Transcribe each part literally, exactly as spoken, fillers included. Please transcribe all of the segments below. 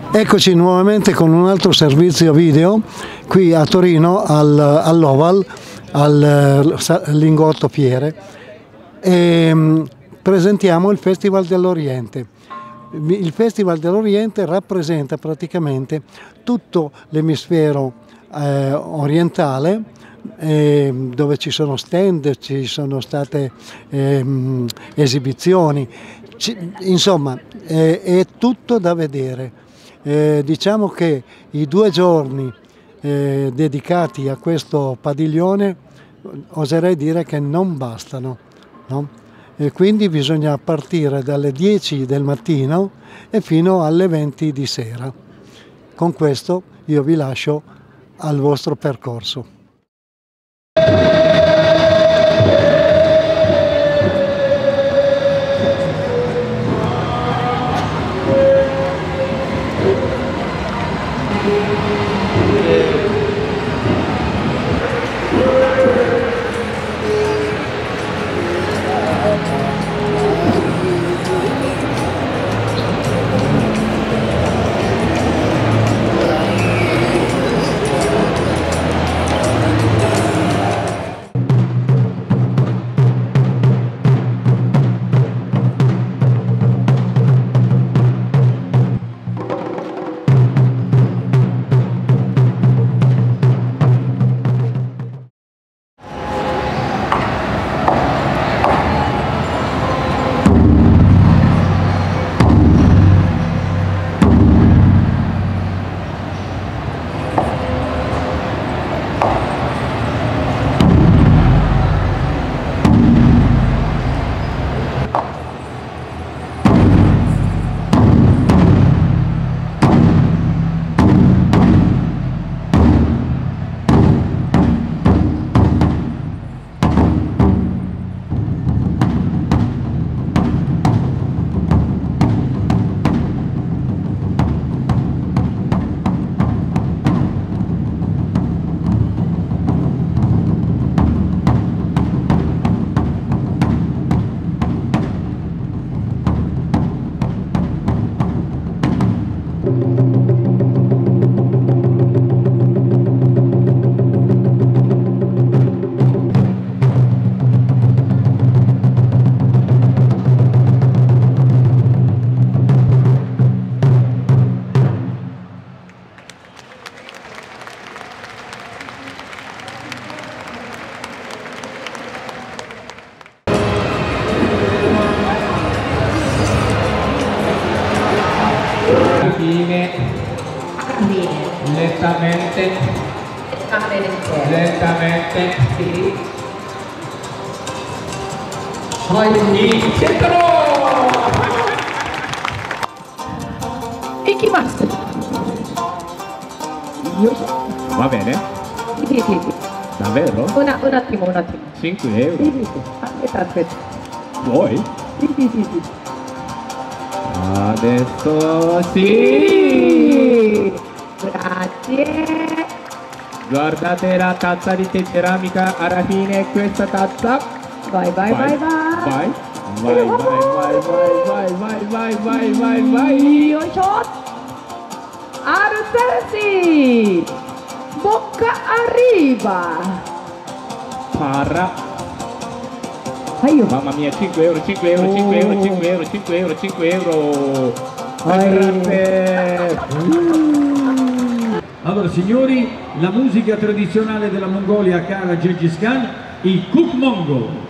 Eccoci nuovamente con un altro servizio video qui a Torino al, all'Oval, al Lingotto Fiere, e um, presentiamo il Festival dell'Oriente. Il Festival dell'Oriente rappresenta praticamente tutto l'emisfero eh, orientale, eh, dove ci sono stand, ci sono state eh, esibizioni, ci, insomma eh, è tutto da vedere. Eh, diciamo che i due giorni eh, dedicati a questo padiglione oserei dire che non bastano, no? E quindi bisogna partire dalle dieci del mattino e fino alle venti di sera. Con questo io vi lascio al vostro percorso. Lentamente, lentamente, sì. Poi centro! E chi basta? Io. Va bene? Sì, sì, sì. Davvero? Una, un attimo, un attimo. cinque euro? Sì, sì, sì. Aspetta, aspetta. Vuoi? Sì, sì, sì, sì. Adesso sì! Sì! Grazie! Guardate la tazza di tè ceramica, alla fine questa tazza. Vai, vai, vai, vai! Vai, vai, vai, vai, vai, vai, vai, vai, vai, vai! Io shot! Arsensi! Bocca arriva! Parra! Aio. Mamma mia, cinque euro, cinque euro, cinque euro, cinque euro, cinque euro, cinque euro! Grazie! Allora signori, la musica tradizionale della Mongolia cara Gengis Khan, il Kuk Mongol.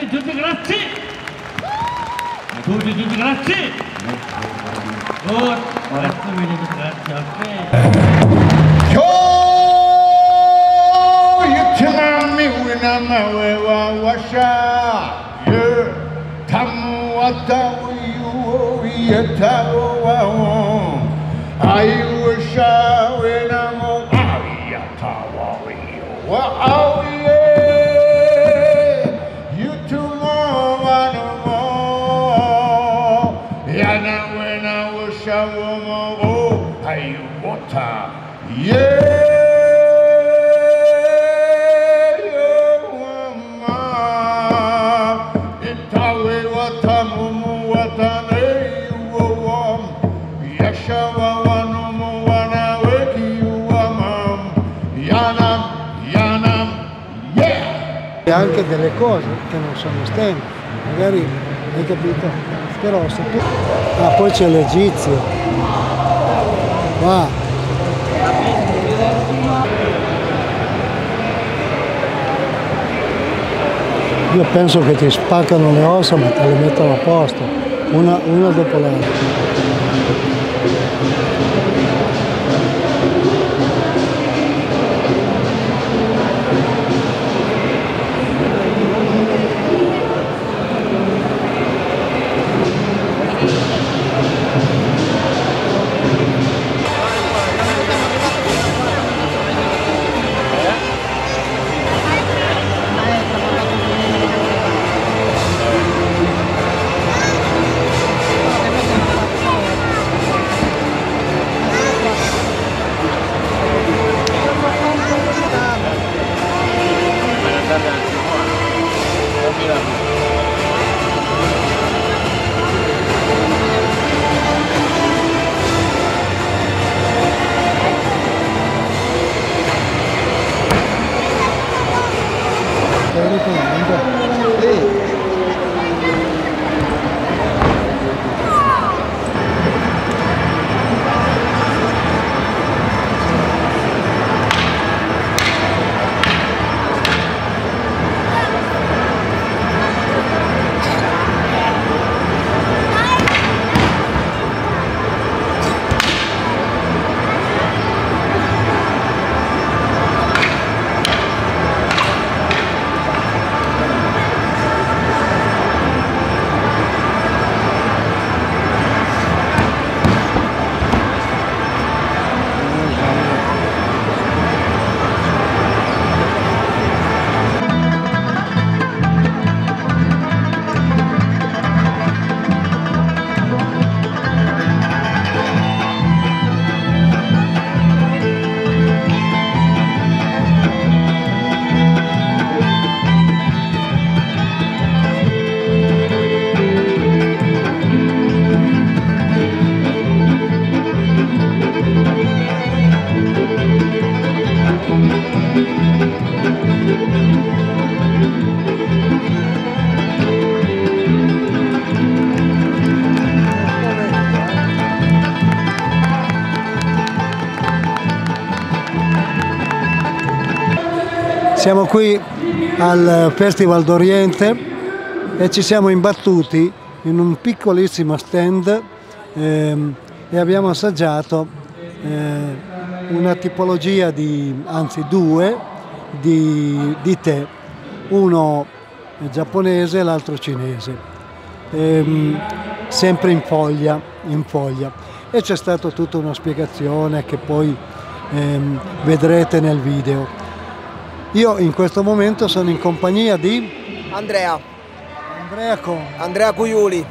tutti, tutti grazie. A tutti, tutti grazie. Oh, grazie mille, grazie a te. Yo, you tell me when I'm away, washa. Yeah, tamu atawu you, yatawu wa. I wish I when I'm away, yatawu you. Wow, yeah, you tomorrow no more. Yana when I wish I were more. Oh, I water. Yeah. E anche delle cose che non sono stand, magari hai capito? Però se tu... Ah, poi c'è l'Egizio. Va. Io penso che ti spaccano le ossa ma te le mettono a posto, una, una dopo l'altra. Siamo qui al Festival d'Oriente e ci siamo imbattuti in un piccolissimo stand ehm, e abbiamo assaggiato eh, una tipologia di, anzi due, di, di tè, uno giapponese e l'altro cinese, ehm, sempre in foglia, in foglia. E c'è stata tutta una spiegazione che poi ehm, vedrete nel video. Io in questo momento sono in compagnia di Andrea. Andrea con Andrea Cuiuli.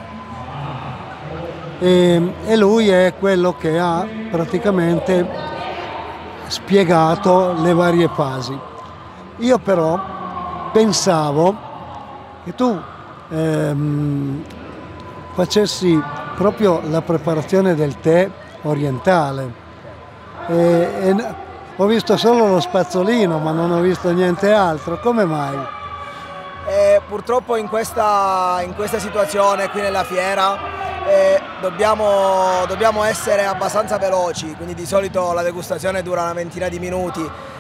E, e lui è quello che ha praticamente spiegato le varie fasi. Io però pensavo che tu ehm, facessi proprio la preparazione del tè orientale. E, e, Ho visto solo lo spazzolino, ma non ho visto niente altro. Come mai? Eh, purtroppo in questa, in questa situazione qui nella fiera eh, dobbiamo, dobbiamo essere abbastanza veloci, quindi di solito la degustazione dura una ventina di minuti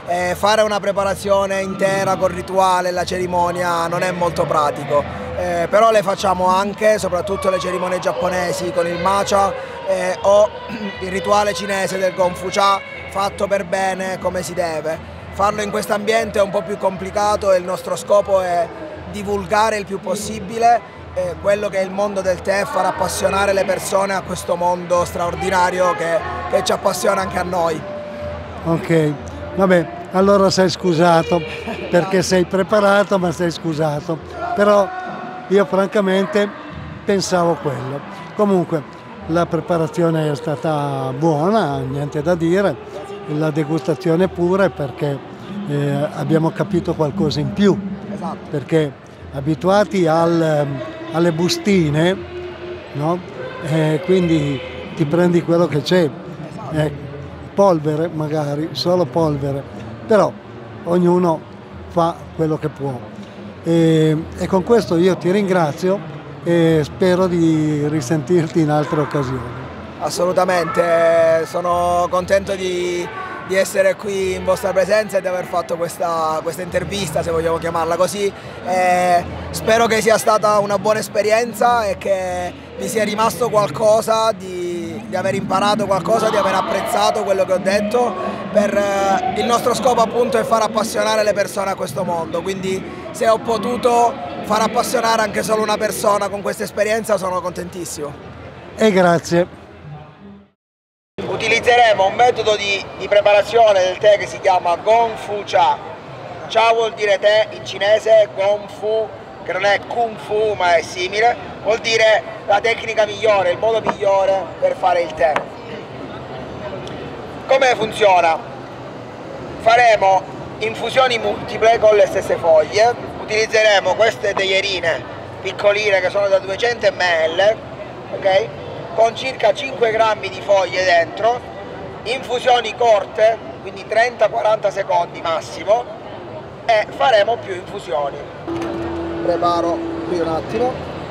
eh, fare una preparazione intera col rituale, la cerimonia non è molto pratico, eh, però le facciamo anche, soprattutto le cerimonie giapponesi con il matcha eh, o il rituale cinese del Gonfu Cha fatto per bene come si deve. Farlo in questo ambiente è un po' più complicato e il nostro scopo è divulgare il più possibile eh, quello che è il mondo del tè e far appassionare le persone a questo mondo straordinario che, che ci appassiona anche a noi. Ok, vabbè, allora sei scusato perché sei preparato ma sei scusato, però io francamente pensavo quello. Comunque la preparazione è stata buona, niente da dire, la degustazione pure perché eh, abbiamo capito qualcosa in più, Esatto. perché abituati al, alle bustine, no? Eh, quindi ti prendi quello che c'è, eh, polvere magari, solo polvere, però ognuno fa quello che può. E, e con questo io ti ringrazio e spero di risentirti in altre occasioni. Assolutamente, sono contento di, di essere qui in vostra presenza e di aver fatto questa, questa intervista, se vogliamo chiamarla così. E spero che sia stata una buona esperienza e che vi sia rimasto qualcosa, di, di aver imparato qualcosa, di aver apprezzato quello che ho detto. Per, eh, il nostro scopo appunto è far appassionare le persone a questo mondo, quindi se ho potuto far appassionare anche solo una persona con questa esperienza sono contentissimo. E grazie. Utilizzeremo un metodo di, di preparazione del tè che si chiama Gonfu Cha. Cha vuol dire tè in cinese, Gonfu, che non è Kung Fu ma è simile, vuol dire la tecnica migliore, il modo migliore per fare il tè. Come funziona? Faremo infusioni multiple con le stesse foglie, utilizzeremo queste teierine piccoline che sono da duecento millilitri, ok? Con circa cinque grammi di foglie dentro, infusioni corte, quindi trenta quaranta secondi massimo, e faremo più infusioni. Preparo qui un attimo.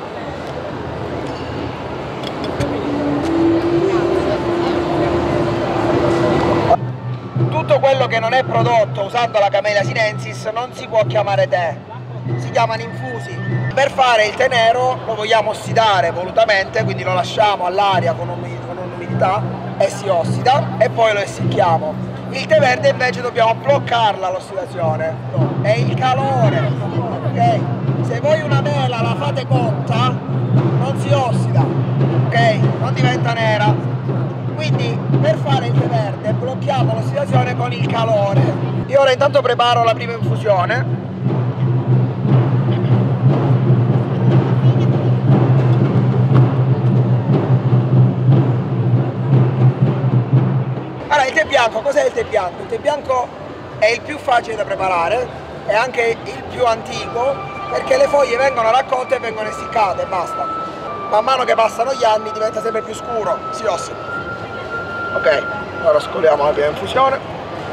Tutto quello che non è prodotto usando la Camellia sinensis non si può chiamare tè, si chiamano infusi. Per fare il tè nero lo vogliamo ossidare volutamente, quindi lo lasciamo all'aria con un'umidità e si ossida e poi lo essicchiamo. Il tè verde invece dobbiamo bloccarla l'ossidazione, è il calore, ok? Se voi una mela la fate cotta non si ossida, ok? Non diventa nera. Quindi per fare il tè verde blocchiamo l'ossidazione con il calore. Io ora intanto preparo la prima infusione. Allora, il tè bianco, cos'è il tè bianco? Il tè bianco è il più facile da preparare, è anche il più antico, perché le foglie vengono raccolte e vengono essiccate e basta. Man mano che passano gli anni diventa sempre più scuro, si ossida. Ok, ora scoliamo la prima infusione.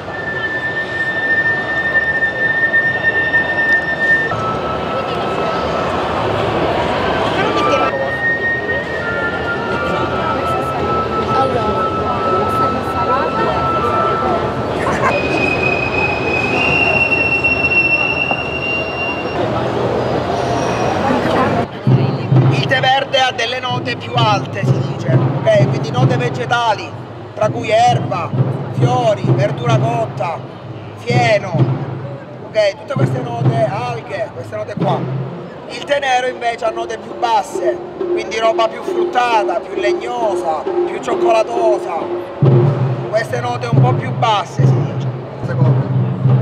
Il tè verde ha delle note più alte, si dice, ok? Quindi note vegetali, tra cui erba, fiori, verdura cotta, fieno, ok? Tutte queste note, alghe, queste note qua. Il tè nero invece ha note più basse, quindi roba più fruttata, più legnosa, più cioccolatosa. Queste note un po' più basse, si dice, secondo me.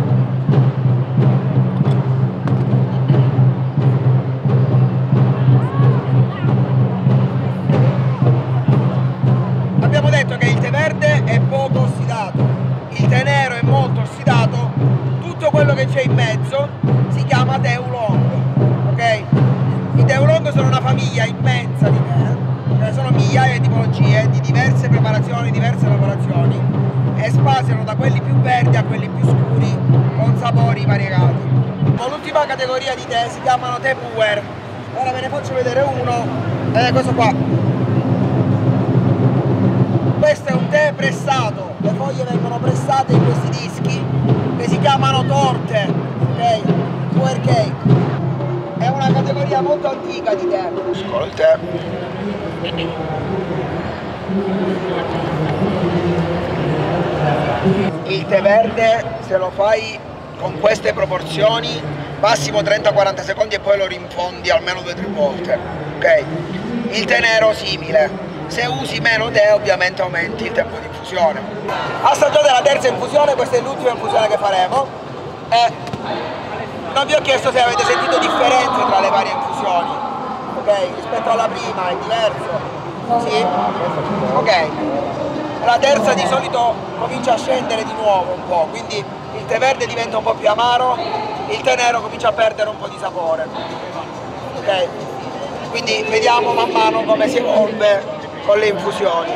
Abbiamo detto che il tè verde è poco ossidato, il tè nero è molto ossidato, tutto quello che c'è in mezzo si chiama tè oolong, ok? I tè oolong sono una famiglia immensa di tè, cioè sono migliaia di tipologie, di diverse preparazioni, diverse lavorazioni, e spaziano da quelli più verdi a quelli più scuri con sapori variegati. L'ultima categoria di tè si chiamano tè puer, ora ve ne faccio vedere uno, eh, questo qua. Questo è un tè pressato, le foglie vengono pressate in questi dischi che si chiamano torte, ok? Puer cake. È una categoria molto antica di tè. Scolo il tè. Il tè verde, se lo fai con queste proporzioni, massimo trenta quaranta secondi e poi lo rinfondi almeno due o tre volte, ok? Il tè nero simile, se usi meno tè ovviamente aumenti il tempo di infusione. Assaggiate la terza infusione, questa è l'ultima infusione che faremo e non vi ho chiesto se avete sentito differenze tra le varie infusioni, ok? Rispetto alla prima è diverso, sì? Ok. La terza di solito comincia a scendere di nuovo un po', quindi il tè verde diventa un po' più amaro, il tè nero comincia a perdere un po' di sapore. Ok? Quindi vediamo man mano come si evolve con le infusioni.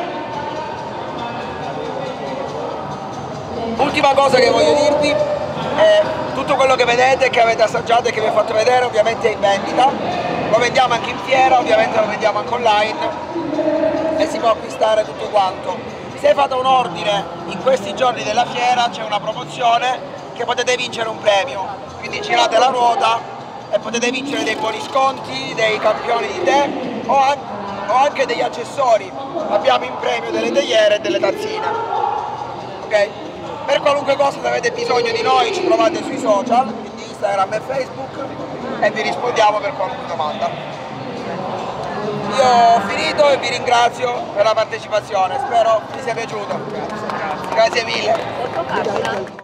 Ultima cosa che voglio dirvi è tutto quello che vedete, che avete assaggiato e che vi ho fatto vedere ovviamente è in vendita, lo vendiamo anche in fiera, ovviamente lo vendiamo anche online e si può acquistare tutto quanto. Se fate un ordine in questi giorni della fiera c'è una promozione che potete vincere un premio, quindi girate la ruota e potete vincere dei buoni sconti, dei campioni di tè o anche, o anche degli accessori. Abbiamo in premio delle teiere e delle tazzine. Ok? Per qualunque cosa se avete bisogno di noi ci trovate sui social, quindi Instagram e Facebook, e vi rispondiamo per qualunque domanda. Io ho finito e vi ringrazio per la partecipazione, spero vi sia piaciuto. Grazie, grazie mille.